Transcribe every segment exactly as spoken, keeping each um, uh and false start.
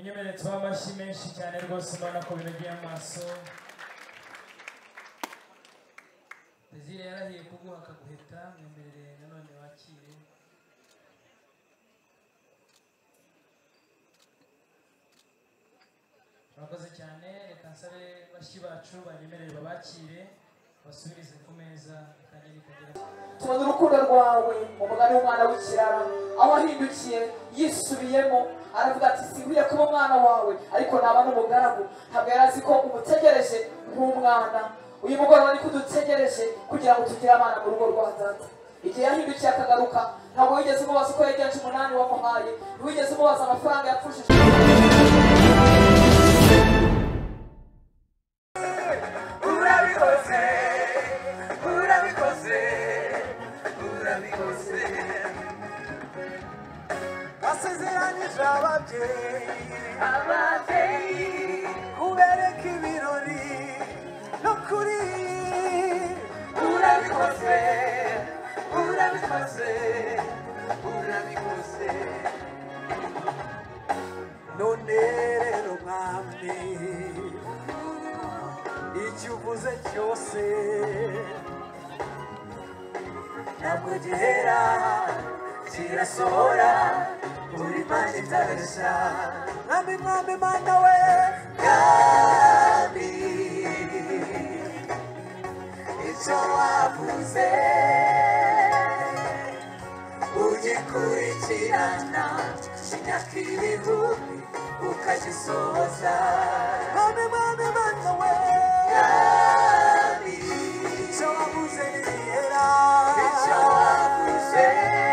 munyemeretse w'amashyi menshi cyane rwose mbona ko binogeye amaso. Desire yarahiye kuguha akaguheta, mwemerere nanone wakire. Murakoze cyane, reka nsabe bashyi bacu banyemerere babakire basubirize ku meza kandi nikagera. Tubona urukundo rwawe umugani w'umwana w'ikirara aho ahindukiye yisubiyemo aravuga ati sinkwiye kuba umwana wawe ariko naba n'umugaragu. Ntabwo yari azi ko umutegereje nk'umwana. Uyu mugoroba niko udutegereje kugira ngo tugire abana mu rugo rwa data. Igihe yahindukiye akagaruka ntabwo wigeze umubaza uko yagenje umunani wamuhaye, ntiwigeze umubaza amafaranga yapfushije. Ababyeyi kubereka ibirori no kuri urabikoze urabikoze urabikoze none rero mwami icyo uvuze cyose ntabwo gihera kirasohora uri Mana itabesha. Mwami mwami Mana we Mwami icyo wavuze ugikurikirana imyaka ibihumbi ukagisohoza. Mwami mwami Mana we Mwami icyo wavuze ntibihera icyo wavuze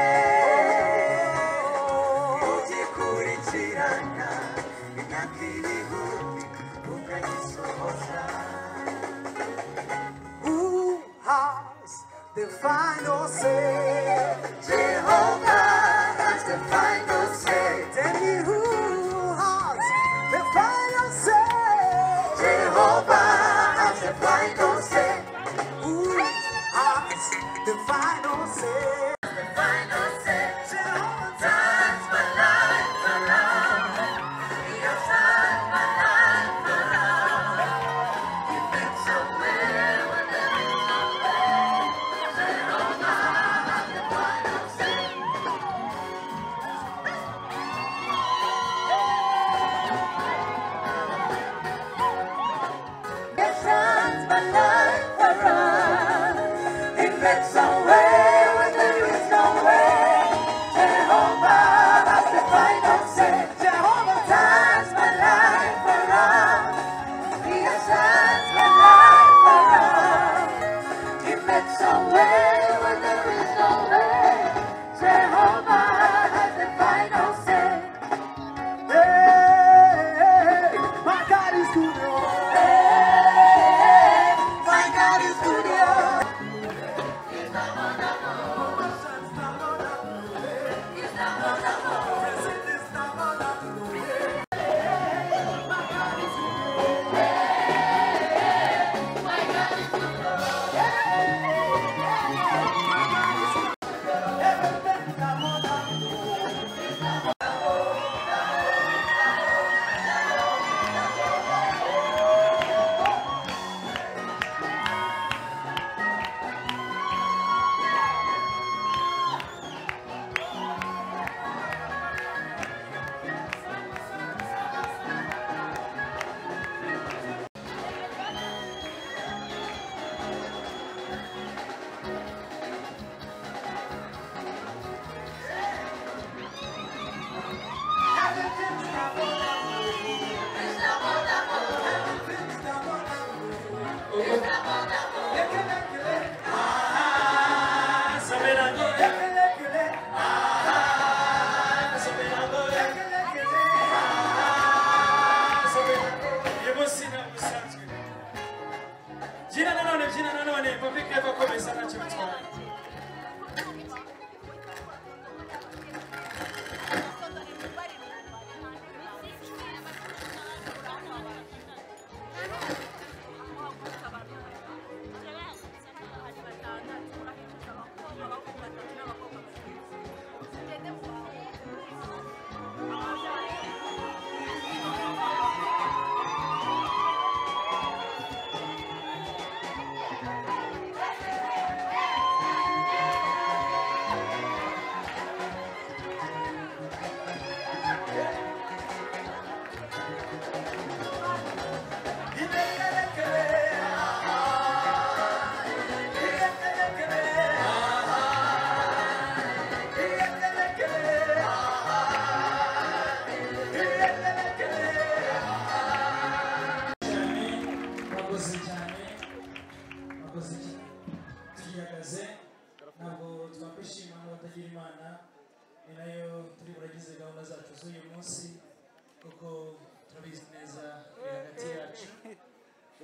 the final say. Jehovah has the final say. Tell me who has the final say. Jehovah has the final say. Who has the final say? The final say. Jehovah turns my life around. He has turned my life around. He makes a way when there is no way.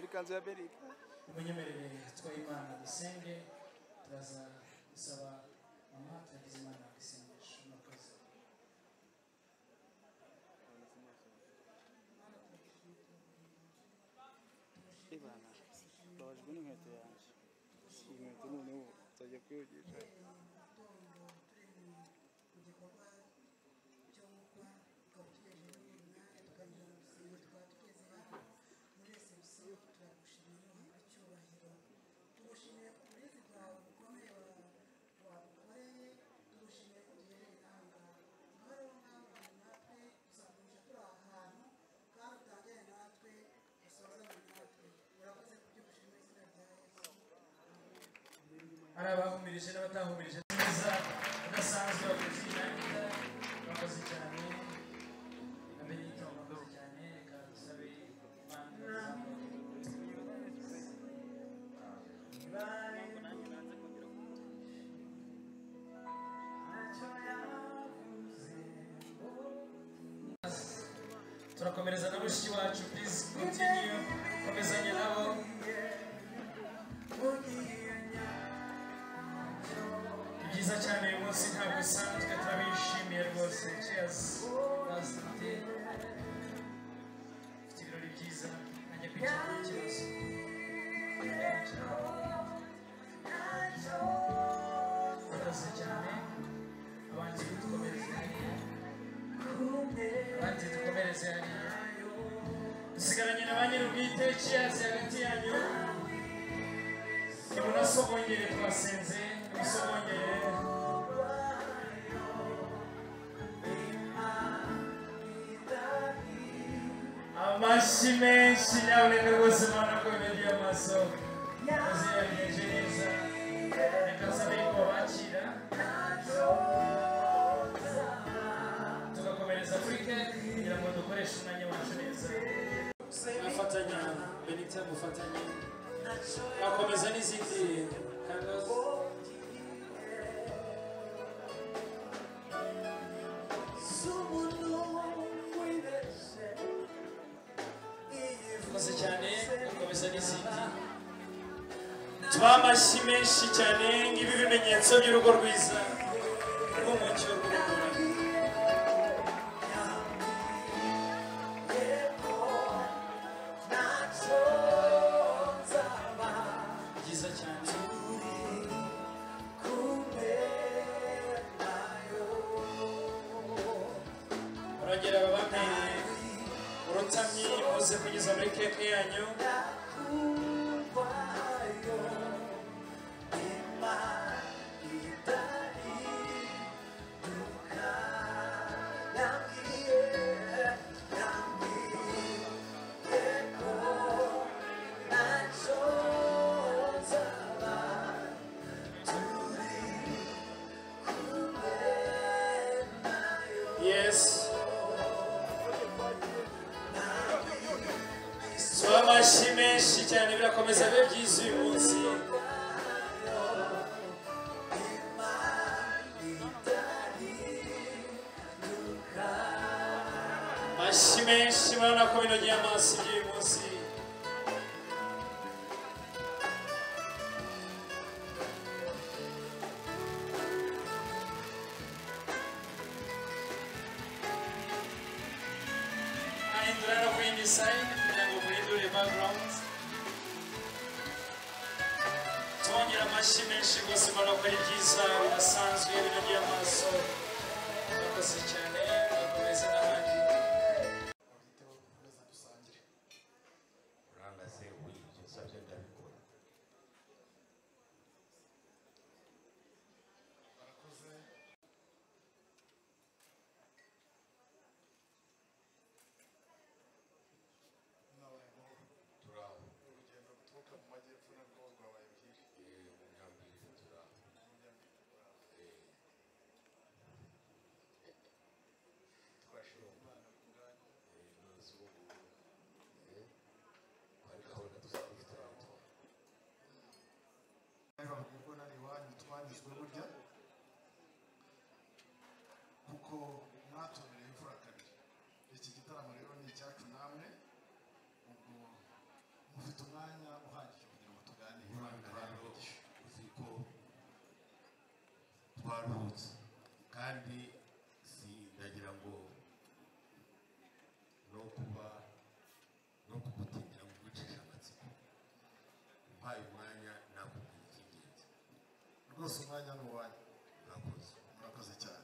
ikanzu ya Berike. munyemerere twayimana dusenge turaza gusaba mama turagize imana isengesho murakoze. Ibana babajwe n'inkweto yanjye. Iyi nkweto noneho nzajya kuyogesha. hari abahumirije n'abatahumirije neza udasanzwe bakoze inyange bakoze cyane na Benito bakoze cyane reka dusabe imana turakomereza na mushiki wacu please continue komezanya nabo. Byiza cyane uyu munsi ntabwo usanzwe turabishimiye rwose. Cheers basite ufite ibirori byiza najya kwicara ku kibazo urakoze cyane. abandi dukomereze hariya abandi dukomereze hariya dusigaranye na ba nyir'ubwite. Cheers hagati yanyu nimunasogongere twasenze nimusogongere amashyi menshi nyabuneka rwose mbona ko binogeye amaso muziyageje neza. reka nsabe yuko bakira tugakomereza kuri ke kugira ngo dukoreshe umwanya wacu neza. afatanya Benita mufatanye bakomeza n'izindi kangazo bakoze cyane bakomeza n'izindi tubaha amashyi menshi cyane nk'ibi bimenyetso by'urugo rwiza rw'umucyo rw'urumuri. byiza cyane uragera babamenye urutamyi muze kugeza muri keke yanyu. Yes. amashyi menshi cyane birakomeza bibe byiza uyu munsi. amashyi menshi murabona ko binogeye amaso iby'uyu munsi. ahindura no ku yindi side kugira ngo muhindure background. twongera amashyi menshi rwose mbona ko ari byiza bidasanzwe binogeye amaso. murakoze cyane bakomeze n'abandi. urangase uburyo nsabye ndabikora. barakoze n'abantu turaho urugendo ruturuka mu majyepfo narwo rwabaye byinshi. mu nyambirizi turaho. waruhutse kandi si ndagira ngo no kuba no kugutindira ngo ugucishe amatsiko umpaye umwanya nakubwira icy'ingenzi rwose umwanya ni uwanyu. urakoze murakoze cyane.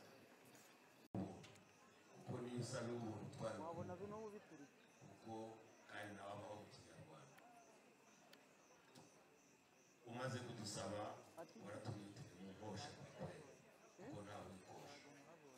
kuko niyo usa n'ubuntu utwara kuko kandi nawe abaho mu kinyarwanda umaze kudusaba waratubwitire mu nkosha kwawe kuko nawe wikosha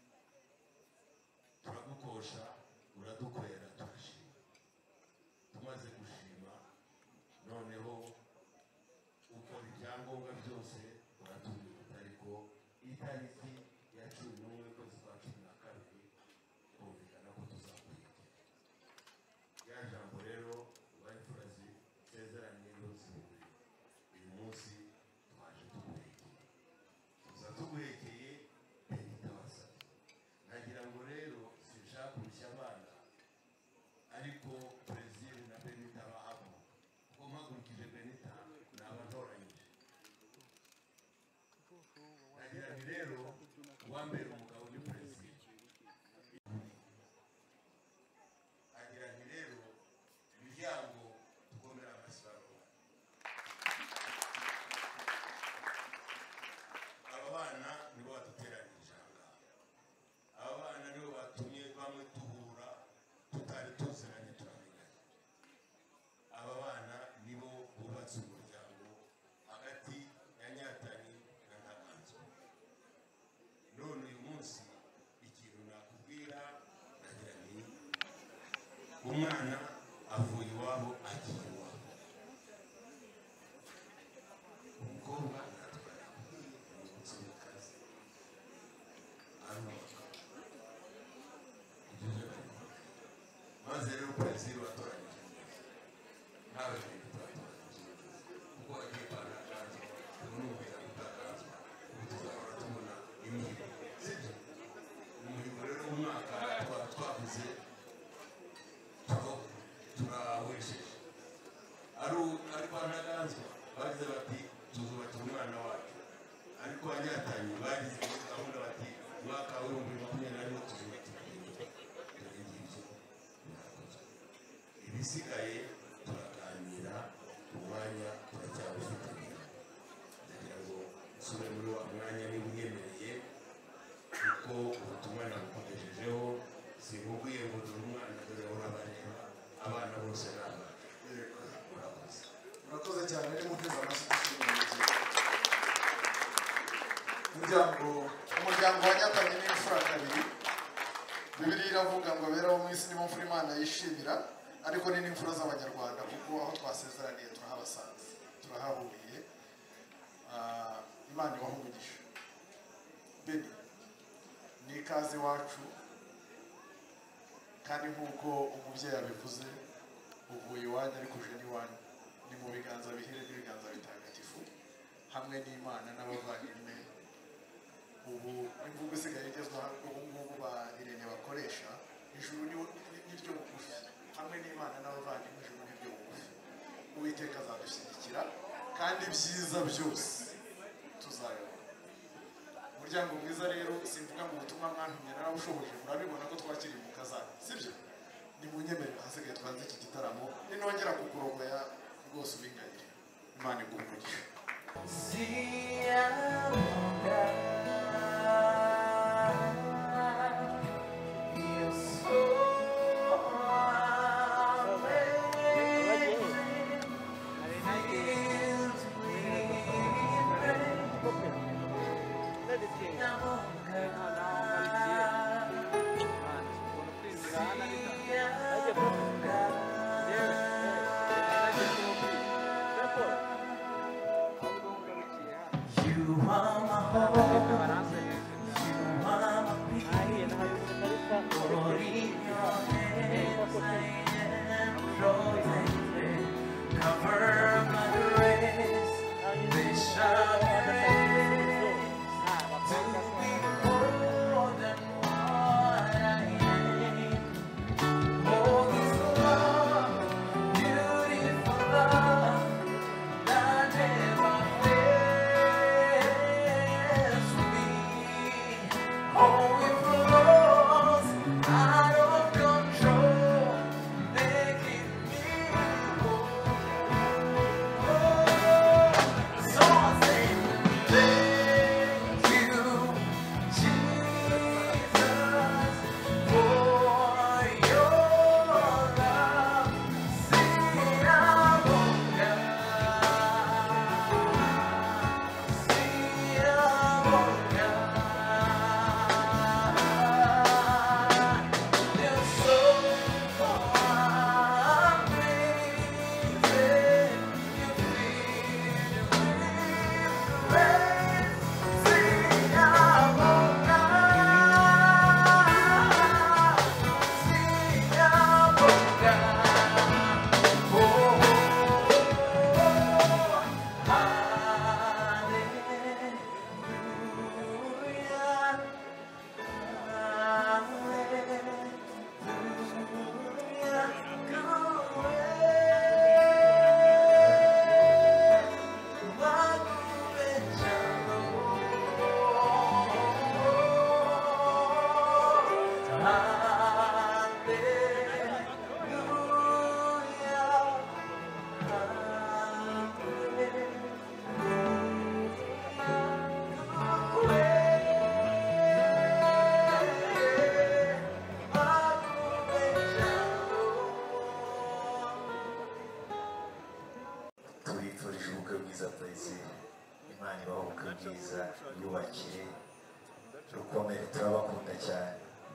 turagukosha uradukorera turashima tumaze gushima noneho ukora ibyangombwa byose uratubwira ariko itariki ya cumi n'umwe ukwezi kwa cumi na kabiri kumvikana ko tuzakwegera ya jambo rero ubanyifura zisezeranye n'uziburi uyu munsi twaje tuguhekeye tuza tuguhekeye benita wasabye nagira ngo rero sinshaka kurushya abana ariko Brezil na benita bahaguruka kuko mpagurukije benita naba ntoranyije nagira nti rero uwambere umugabo ni Brezil agira nti rero imiryango tugomera amashyirahamwe aba bana nibo baduteranirije aha ngaha aba bana nibo batumye bamwe duhura tutari tuziranye turamenyanye aba bana nibo bubatse umuryango hagati ya Nyatani na Ntaganzwa none uyu munsi ikintu nakubwira nagira nti umwana avuye iwabo agiye iwabo umukobwa natwara umutsi mu kazi arubaka maze rero Brezil watoranyije nawe bintu twatoranyije kuko wagiye kwanaganzwa tunumvira kutaganzwa ubu tuzahora tubona imihigo sibyo umuhigo rero umwaka twaba twavuze turawesheje ari kwa Ntaganzwa bagize bati tuzubakira umwana wacu ariko Nyatani bagize muri gahunda bati umwaka w'ibihumbi makumyabiri na rimwe tuzubakira dore ngibyo birakozwe ibisigaye turaganira umwanya turacyawufitanira ndagira ngo nsubire muri wa mwanya niba unyemereye kuko ubutumwa nabukugejejeho sinkubwiye ngo dore umwana dore urabareba abana bose ni abacu murakoze murakoze cyane ni muteze amashyi dushimira umuryango umuryango wa Nyatani ni imfura kabiri. Bibiliya iravuga ngo abera bo mu isi nibo mfura Imana yishimira ariko ni n'imfura z'abanyarwanda kuko aho twasezeraniye turahabasanze turahahuriye. Ah, Imana ibaha umugisha. Beni ni ikaze iwacu kandi nk'uko umubyeyi abivuze uvuye iwanyu ariko uje n'iwanyu ni mu biganza bihire n'ibiganza bitagatifu hamwe n'Imana n'abavandimwe. Ubu imvugo isigaye igezweho ubu ngubu ba Irene bakoresha ijuru n'iryo bugufi hamwe n'Imana n'abavandimwe ijuru n'iryo bugufi. Uwiteka azadushyigikira kandi ibyiza byose tuzayobora. Umuryango mwiza rero simvuga ngo ubutumwa mwantumye narabushoboje murabibona ko twakiriye mu kazana sibyo ni mu nyemerero hasigaye twanze iki gitaramo ninongera kukurogoya rwose ubinganyire. Imana iguhe umugisha. tubifurije ubukwe bwiza twese. Imana ibahe ubukwe bwiza, yubakire rukomere, turabakunda cyane.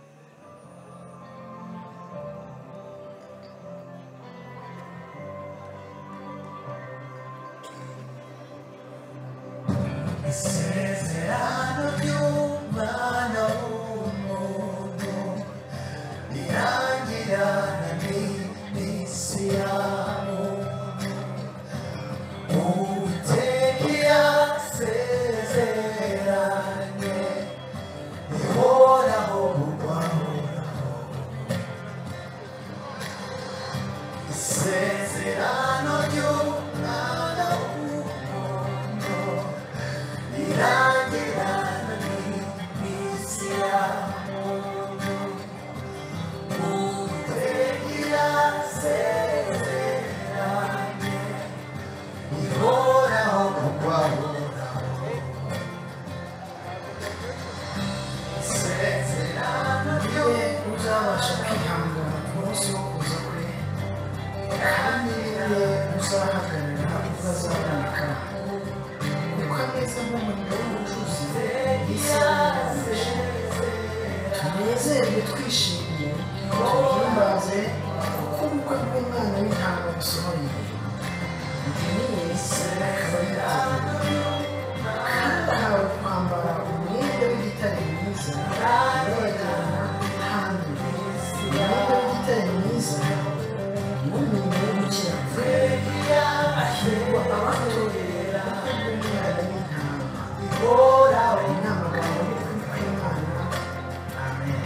Isezerano ry'umwana w'umuntu rirangirana n'iminsi ya muntu. Uwiteka yasezeranye rihoraho rwahoraho. Isezerano ry'umwana w'umuntu rirangirana n'iminsi ya muntu. Uwiteka yasezeranye rihoraho rwahoraho. Isezerano rye uzabasha kwihangana ku munsi wo kuza kwe, kandi ye uzahagarara ubwo azaboneka, kuko ameze nk'umuriro w'ubucuzi bw'isi. Tunezerwe twishimye, tuhimbaze, kuko ubukwe bw'umwana w'intama busohoye. Mukeneye akaba yiteguye, kandi ahawe kwambara umwenda w'igitare mwiza urabagirana hamwe. Umwenda w'igitare mwiza n'umurimo wo gukiranuka. Ahirwa abatorera ubukwe bw'umwana w'intama. Ni amagambo y'ukuri kw'Imana. Amen.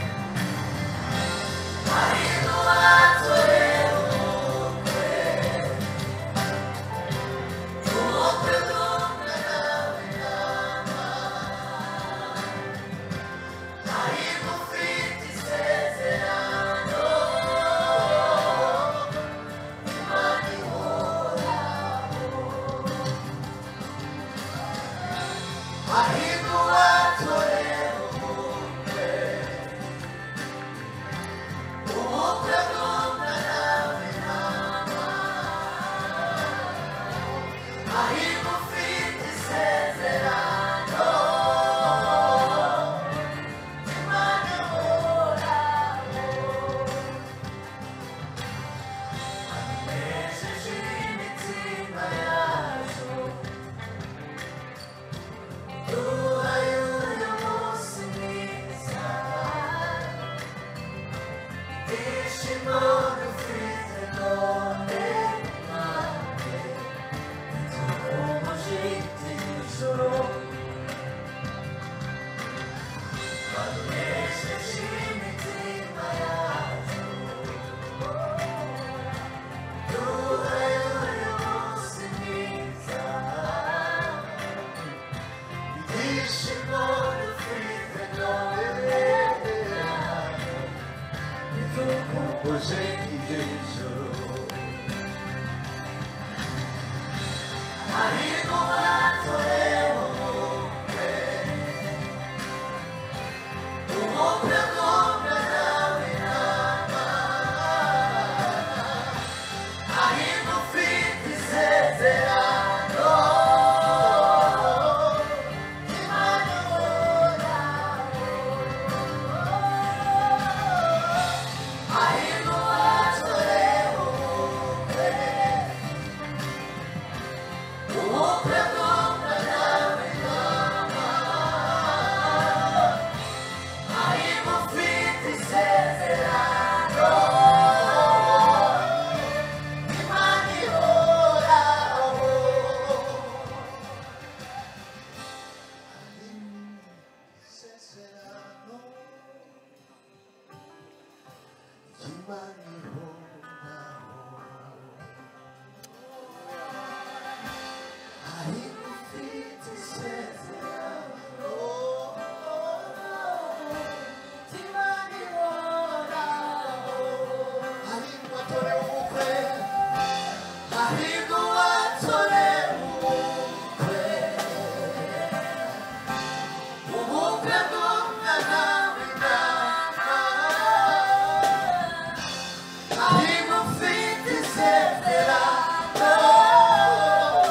Ahí no fit is it that I know.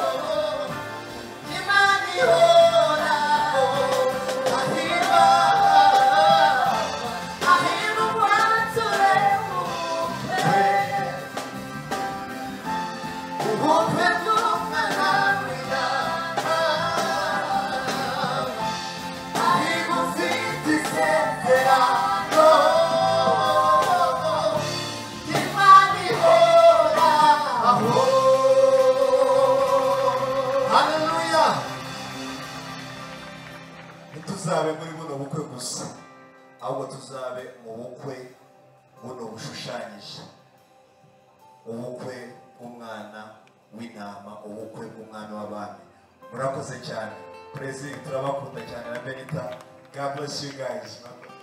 ntituzabe muri buno bukwe gusa, ahubwo tuzabe mu bukwe buno bushushanyije, ubukwe bw'umwana w'intama, ubukwe bw'umwana w'abami. Murakoze cyane Perezida, turabakunda cyane na Benita. God bless you guys.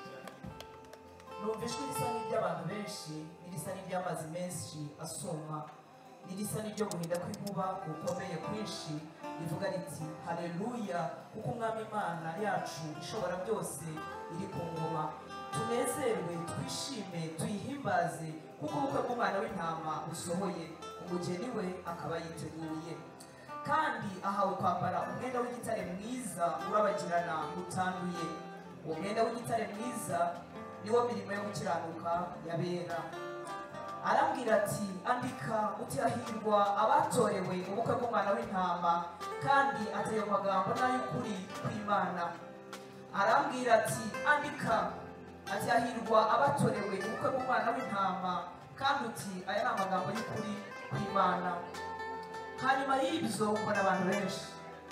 numva ijwi risa n'iry'abantu benshi, n'irisa n'iry'amazi menshi asuma, n'irisa n'iryo guhinda kw'inkuba gukomeye kwinshi, rivuga riti haleluya, kuko umwami Imana yacu ishobora byose iri ku ngoma. Tunezerwe, twishime, tuyihimbaze, kuko ubukwe bw'umwana w'intama busohoye, umugeni we akaba yiteguye. Kandi ahawe kwambara umwenda w'igitare mwiza urabagirana utanduye. Uwo mwenda w'igitare mwiza niwo mirimo yo gukiranuka yabera. Arambwira ati andika uti hahirwa abatorewe ubukwe bw'umwana w'intama, kandi atayo magambo n'ay'ukuri kw'Imana. Arambwira ati andika ati hahirwa abatorewe ubukwe bw'umwana w'intama, kandi uti aya ni amagambo y'ukuri kw'Imana. Hanyuma y'ibyo mbona abantu benshi,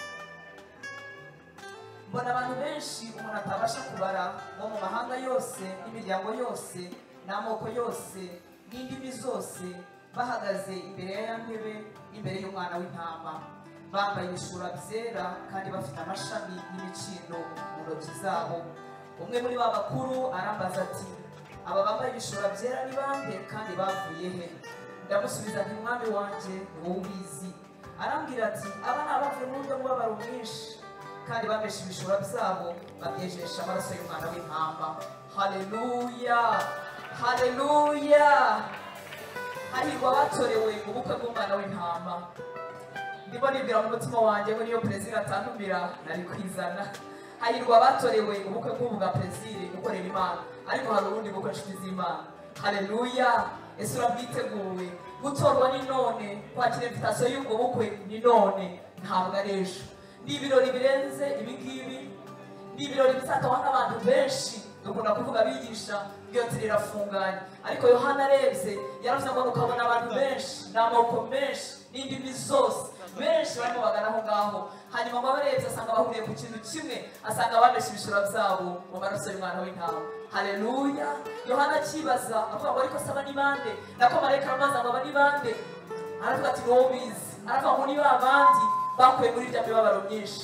mbona abantu benshi umuntu atabasha kubara, bo mu mahanga yose n'imiryango yose n'amoko yose n'indimi zose, bahagaze imbere ya ntebe, imbere y'umwana w'intama, bambaye ibishura byera kandi bafite amashami y'imikindo mu ntoki zabo. Umwe muri ba bakuru arambaza ati aba bambaye ibishura byera ni bande kandi bavuye he? Ndamusubiza nti umwami wanjye ni wowe ubizi. Arambwira ati aba ni abavuye mu buryo bw'umubabaro mwinshi, kandi bameshe ibishura byabo babyejesha amaraso y'umwana w'intama. Haleluya, haleluya. Hahirwa abatorewe ubukwe bw'umwana w'intama. Ndimo nibwira mu mutima wanjye ngo niyo Perezida atantumira nari kwizana. Hahirwa abatorewe ubukwe bw'ubu bwa Perezida gukorera Imana, ariko hari ubundi bukwe nshuti z'Imana. Haleluya. Ese urabwiteguwe? Gutorwa ni none, kwakira invitasiyo y'ubwo bukwe ni none, ntabwo ari ejo. Ni ibirori birenze ibi ngibi, ni ibirori bizatawa n'abantu benshi. Dukunda kuvuga abigisha iyo nzira irafunganye, ariko Yohana arebye yaravuze ngo ukabona abantu benshi n'amoko menshi n'indimi zose benshi barimo bagana aho ngaho. Hanyuma ngo abarebye asanga bahuriye ku kintu kimwe, asanga bameshe ibishura byabo mu maraso y'umwana w'intama. Haleluya. Yohana akibaza avuga ngo ariko saba ni bande? Nako marayika aramubaza ngo aba ni bande? Aravuga ati wowe ubizi. Aravuga ngo ni ba bandi bakuye muri irya mibabaro myinshi.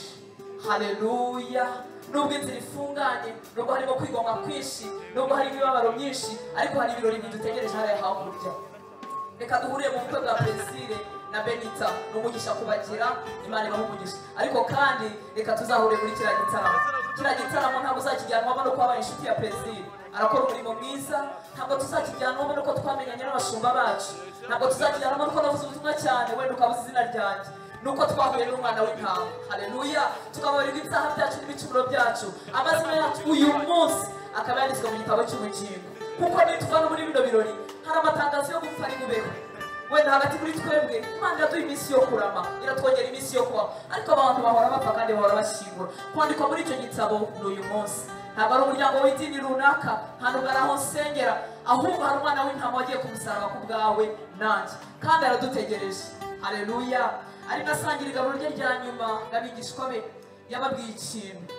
Haleluya. Nubwo inzira ifunganye, nubwo harimo kwigomwa kwinshi, nubwo hari imibabaro myinshi, ariko hari ibirori bidutegereje hariya hakurya. Reka duhuriye mu bukwe bwa Perezida na Benita, n'umugisha kubagira, Imana ibahe umugisha. Ariko kandi reka tuzahure muri kiriya gitaramo. Kiriya gitaramo ntabwo uzakijyanwamo no kuba inshuti ya Perezida, arakora umurimo mwiza. Ntabwo tuzakijyanwamo nuko twamenyanye n'abashumba bacu, ntabwo tuzakijyanwamo nuko navuze ubutumwa cyane wenda ukabuza izina ryanjye, nuko twahuye n'umwana w'intama. Haleluya. tukababarirwa ibyaha byacu n'ibicumuro byacu, amazina yacu uyu munsi akaba yanditswe mu gitabo cy'ubugingo. Kuko nituva no muri bino birori hari amatangazo yo gupfa ari bubeho. Wenda hagati muri twebwe Imana iraduha iminsi yo kurama, iratwongera iminsi yo kubaho, ariko abantu bahora bapfa kandi bahora bashyingura. Kwandikwa muri icyo gitabo ni uyu munsi. Ntabwo ari umuryango w'idini runaka, nta nubwo ari aho nsengera, ahubwo hari umwana w'intama wagiye ku musaraba ku bwawe nanjye, kandi aradutegereje. Haleluya. Ari nasangira igaburo rye rya nyuma n'abigishwa be, yababwiye ikintu.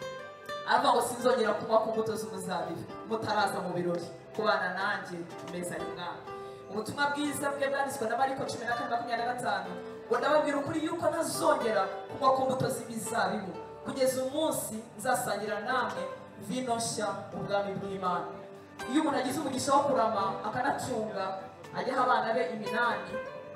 Aravuga ngo sinzongera kunywa ku mbuto z'umuzabibu mutaraza mu birori kubana nanjye ku meza y'umwami. Ubutumwa bwiza bwe bwanditswe na Mariko cumi na kane makumyabiri na gatanu ngo ndababwira ukuri yuko ntazongera kunywa ku mbuto z'imizabibu kugeza umunsi nzasangira namwe vino nshya mu bwami bw'Imana. Iyo umuntu agize umugisha wo kurama akanatunga, ajyaho abana be iminani,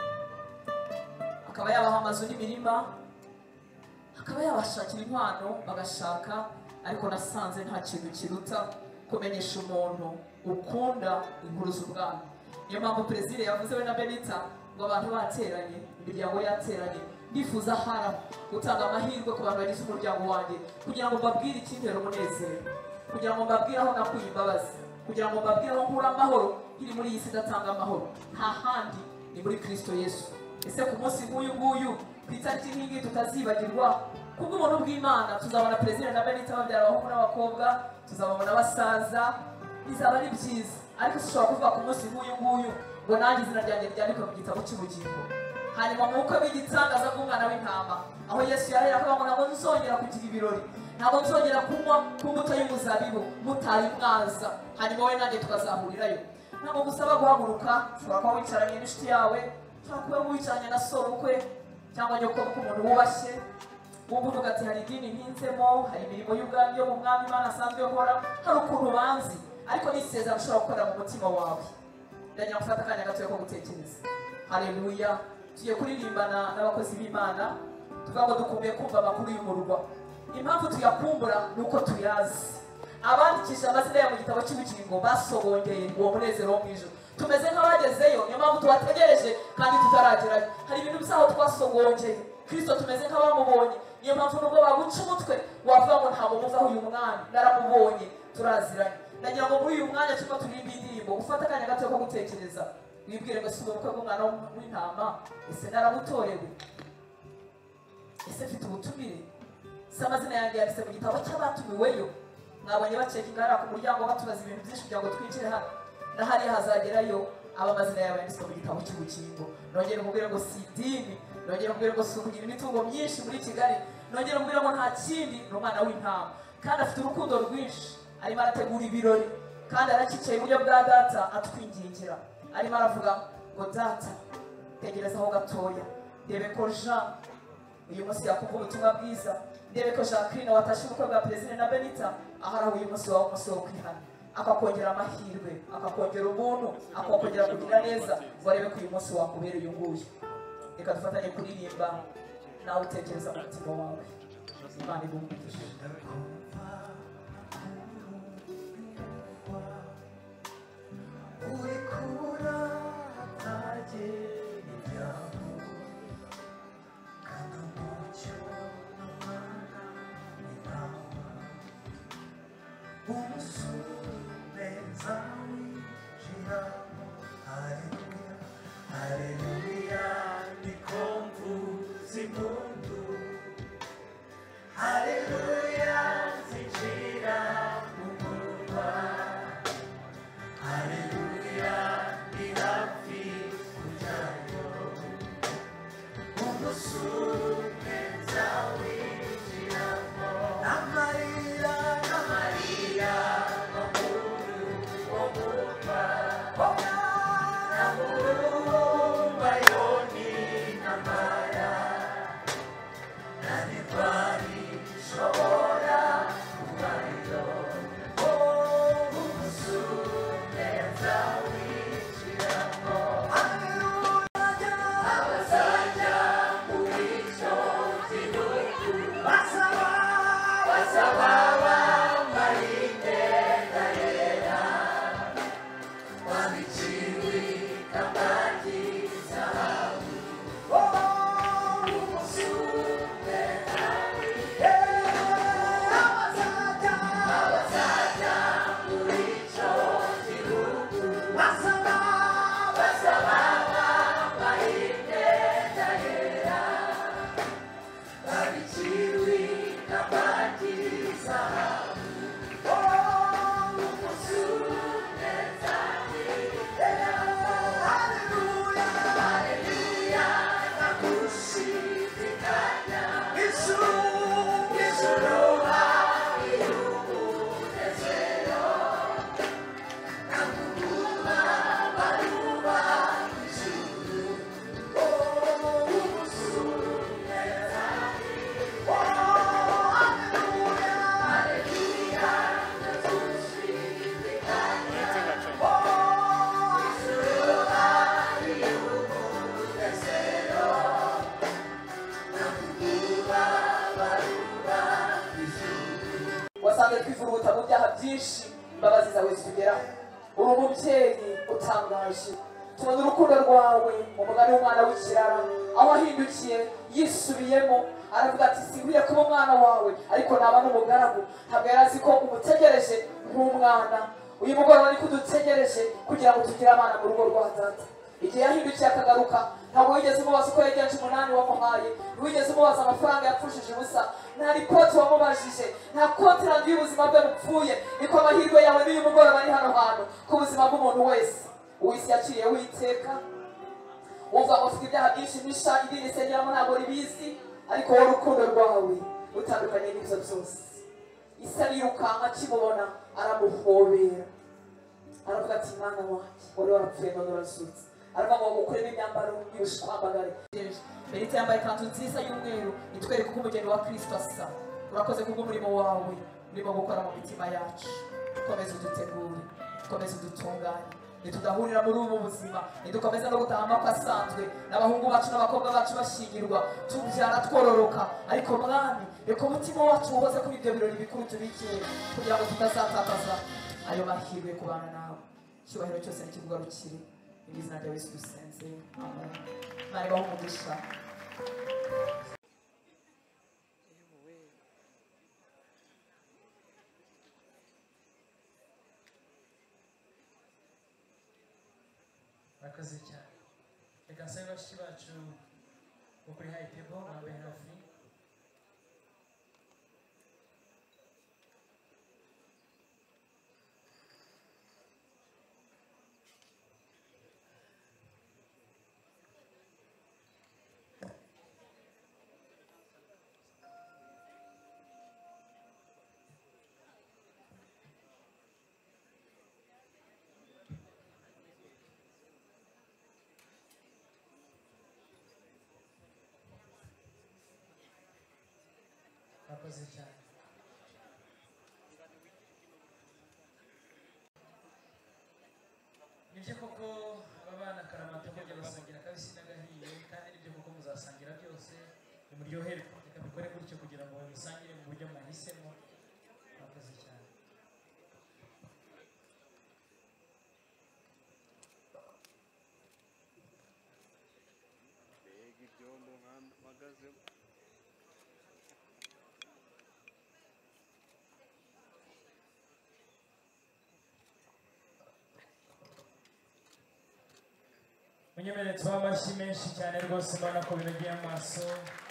akaba yabaha amazu n'imirima, akaba yabashakira inkwano bagashaka, ariko nasanze nta kintu kiruta kumenyesha umuntu ukunda inkuru z'ubwami. Niyo mpamvu Perezida yavuze we na Benita ngo abantu bateranye, imiryango yateranye, ndifuza hara gutanga amahirwe ku bantu bagize umuryango wanjye, kugira ngo mbabwire ikintera umunezero, kugira ngo mbabwire aho nakuye imbabazi, kugira ngo mbabwire aho nkura amahoro nkiri muri iyi si idatanga amahoro, nta handi ni muri Kristo Yesu. Ese ku munsi nk'uyu nguyu, ku itariki nk'iyi tutazibagirwa, kubw'ubuntu bw'Imana tuzabona Perezida na Benita babyara abahungu n'abakobwa, tuzababona basaza, bizaba ari byiza. Ariko dushobora kuvuga ku munsi nk'uyu nguyu ngo nanjye izina ryanjye ryandikwe mu gitabo cy'ubugingo. Hanyuma mu bukwe bw'igitangaza bw'umwana w'intama, aho Yesu yarahira akavuga ngo ntabwo nzongera kugira ibirori, ntabwo tuzongera kunywa ku mbuto y'umuzabibu mutari mwaza, hanyuma we nanjye tukazahurirayo. ntabwo gusaba guhaguruka, ushobora kuba wicaranye n'inshuti yawe, ushobora kuba wicaranye na sorokwe cyangwa nyoko k'umuntu wubashye, wumva uvuga ati hari idini ntinzemo, hari imirimo y'ubwami yo mu mwami Imana asanzwe akora, hari ukuntu banzi, ariko n'isezerano ushobora gukorera mu mutima wawe. ndagira gufata akanya gatoya ko gutekereza. Haleluya. Tugiye kuririmbana n'abakozi b'Imana, tuvuga ngo dukumbuye kumva amakuru y'umurwa. Impamvu tuyakumbura nuko tuyazi. Abandikisha amazina ya mu gitabo cy'ubugingo basobongeye uwo munezero wo mu ijuru. Tumeze nk'abagezeyo, niyo mpamvu tubategereje kandi tutaragerayo. Hari ibintu bisaho twasogongeye. Kristo tumeze nk'abamubonye, niyo mpamvu nubwo baguca umutwe wavuga ngo ntabwo muvaho uyu mwami, naramubonye, turaziranye. Ndagira ngo muri uyu mwanya turimo turirimba indirimbo, ufata akanya gato ko gutekereza, wibwire ngo si ubukwe bw'umwana w'intama, ese narabutorewe, ese mfite ubutumire, se amazina yanjye yanditse mu gitabo cy'abatumiweyo. Mwabonye bacekinga hariya ku muryango batubaza ibintu byinshi kugira ngo twinjire hano, na hariya hazagerayo aba amazina yawe yanditswe mu gitabo cy'ubugingo. Nongere nkubwire ngo si idini, nongere nkubwire ngo si ukugira imitungo myinshi muri Kigali, nongere nkubwire ngo nta kindi, ni umwana w'intama kandi afite urukundo rwinshi. Arimo arategura ibirori kandi arakicaye iburyo bwa data atwingingira, arimo aravuga ngo data tegerezaho gatoya, ndebe ko Jean uyu munsi yakumva ubutumwa bwiza, ndebe ko Jacqueline watashe ubukwe bwa Perezida na Benita ahari uyu munsi wawe umunsi wo kwihana, akakongera amahirwe, akakongera ubuntu, akakongera kugira neza, ngo arebe ko uyu munsi wakubera uyu nguyu. Reka dufatanye kuririmba, nawe utekereza mu mutima wawe. Imana ibumvishe. Urikura atage ibyago kandi umucyo n'umwana n'intama, umusumeza winjiramo. Haleluya, haleluya, niko mvuza impundu. Haleluya, zinjira mu murwa. Haleluya, ni hafi kujyayo. Umusumeza winjiramo. N'amarira, n'amarira, n'amuru wo murwa. N'amurumba yoni n'amara, nta ntwari ishobora kubayo. Umusumeza winjiramo. Abazajya muri icyo gihugu basaba, basaba bambaye imyenda yera, babiciwe ikamba ry'izahabu. Umusumeza winjiramo. Abazajya, abazajya muri icyo gihugu basaba, basaba bambaye imyenda yera, babiciwe ikamba ry'izahabu. Umusumeza winjiramo. Haleluya, haleluya, nagushidikanya. Ijuru, ijuru hari umunezero, nakuguha baruba ijuru. Umusumeza haleluya, haleluya, nagushidikanya. Ijuru hari umunezero, nakuguha baruba ijuru. Wasanze twivuruta mu byaha byinshi, imbabazi zawe zitugeraho. Uri umubyeyi utangaje, tubona urukundo rwawe mu mugani w'umwana w'ikirara, aho ahindukiye yisubiyemo aravuga ati sinkwiye kuba umwana wawe, ariko naba n'umugaragu. Ntabwo yari azi ko umutegereje nk'umwana. Uyu mugoroba niko udutegereje kugira ngo tugire abana mu rugo rwa data. Igihe yahindukiye akagaruka, ntabwo wigeze umubaza uko yagenje umunani wamuhaye, ntiwigeze umubaza amafaranga yapfushije ubusa, nta ripoti wamubajije, nta kontirandi y'ubuzima bwe bupfuye. Niko amahirwe yawe n'uyu mugoroba ari hano hantu ku buzima bw'umuntu wese. Uw'isi yaciye witeka, wumva ngo ufite ibyaha byinshi bisha, idini isengeramo ntabwo ribizi, ariko wowe urukundo rwawe utandukanye n'ibyo byose. isa yirukanka akimubona aramuhobera aravuga ati mwana wanjye wari warapfuye none urazutse aravuga ngo mukuremo imyambaro y'ubushwambagare Benita yambaye ikanzu nziza y'umweru itwereka uko umugeni wa Kristo asa urakoze kubw'umurimo wawe urimo gukora mu mitima yacu komeza udutegure komeza udutunganye nitudahurira muri ubu buzima nidukomeza no gutaha amakwa asanzwe n'abahungu bacu n'abakobwa bacu bashyingirwa tubyara twororoka ariko mwami reka umutima wacu uhoze kuri ibyo birori bikuru tubikiye kugira ngo tutazatakaza ayo mahirwe kubana nawe icyubahiro cyose nikivugarukire mu izina rya Yesu dusenze amen mwari baho umugisha Murakoze cyane reka nsabe bashiki bacu bo kuri high table bambaye hafi Murakoze cyane nibyo koko aba bana akaramata kujya basangira kabisi n'agahiye kandi nibyo koko muzasangira byose nimuryoherwe reka bikore gutyo kugira ngo babisangire mu buryo mwahisemo murakoze cyane mbega ibyondo mpagazemo munyemerere tuba amashyi menshi cyane rwose mbona ko binogeye amaso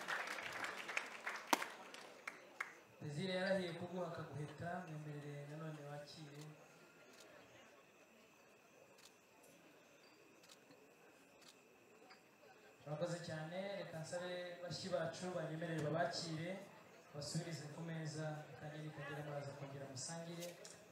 Desire yarahiye kuguha akaguheta mwemerere nanone wakire murakoze cyane reka nsabe bashyi bacu banyemerere babakire basubirize ku meza akanyeri kagera muraza kongera musangire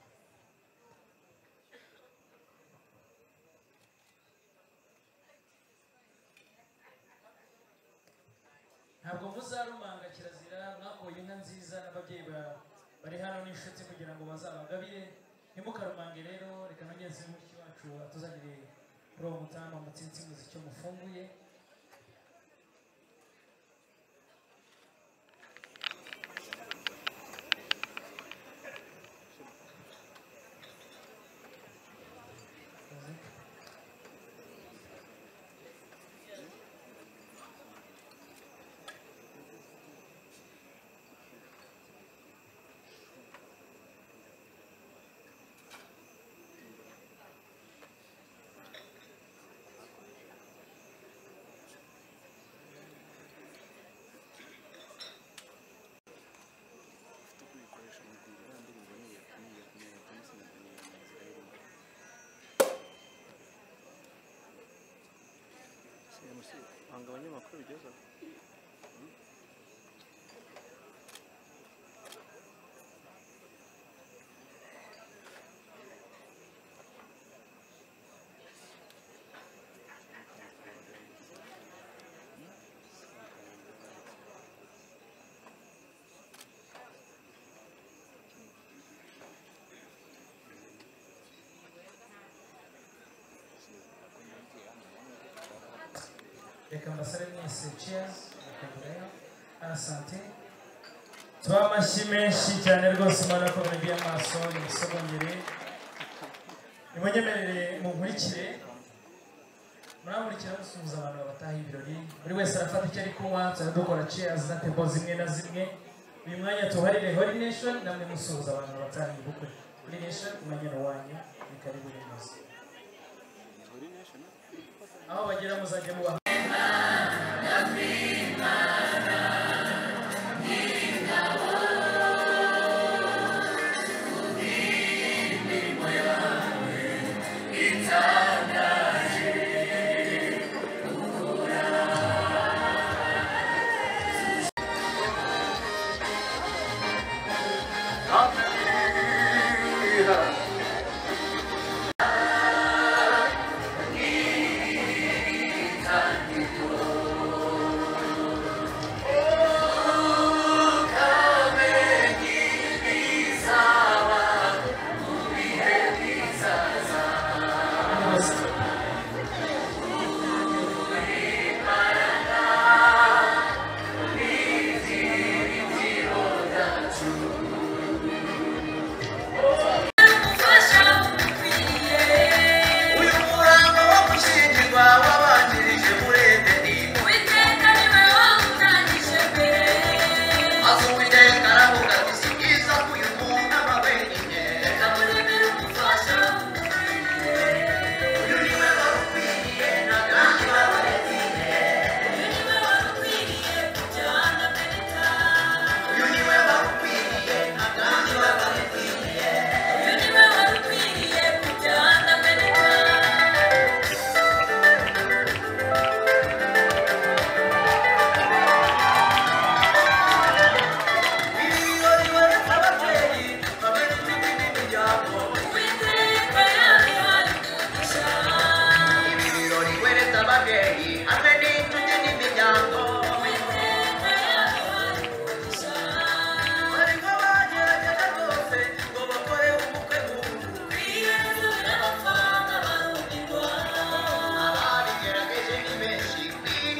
ntabwo muzarumanga kirazira mwakoye inka nziza n'ababyeyi bari hano n'inshuti kugira ngo bazabagabire ntimukarumange rero reka nongeze mushiki wacu atuzanire kuri uwo mutama mutsintsimuzi icyo mufunguye hanga abanyamakuru bigeza reka mbasabe mwese cheers mukagurayo asante tuba amashyi menshi cyane rwose mbona ko binogeye amaso nimusogongere nimunyemerere munkurikire muramurikira musuhuza abantu babataha ibirori buri wese arafata icyo ari kunywa tuzajya dukora cheers na table zimwe na zimwe uyu mwanya tuharire Holy Nation namwe musuhuza abantu babataha ibukwe Holy Nation umanyano wanyu ni karibu neza aho bagera muzajya mubaha Up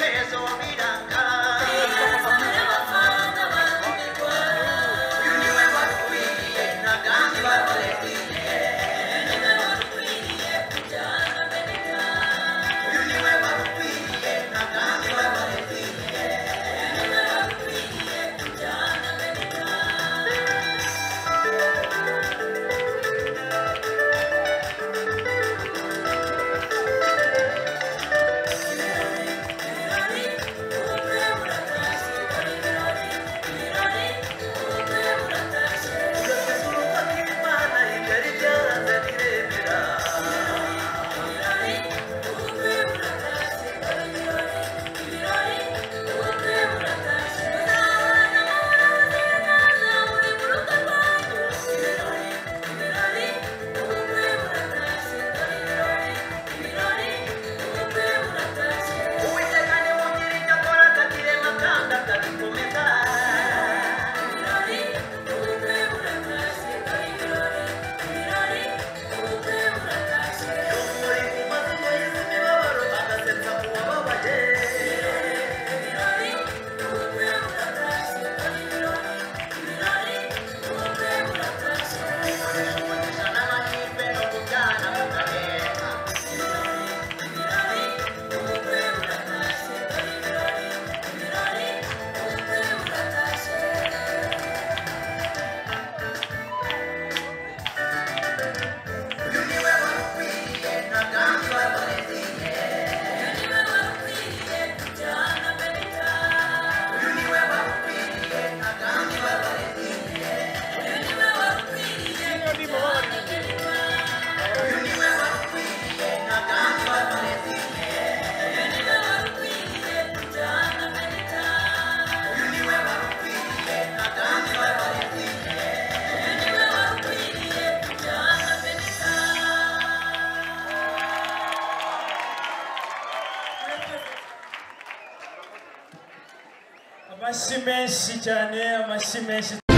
amashyi menshi cyane amashyi menshi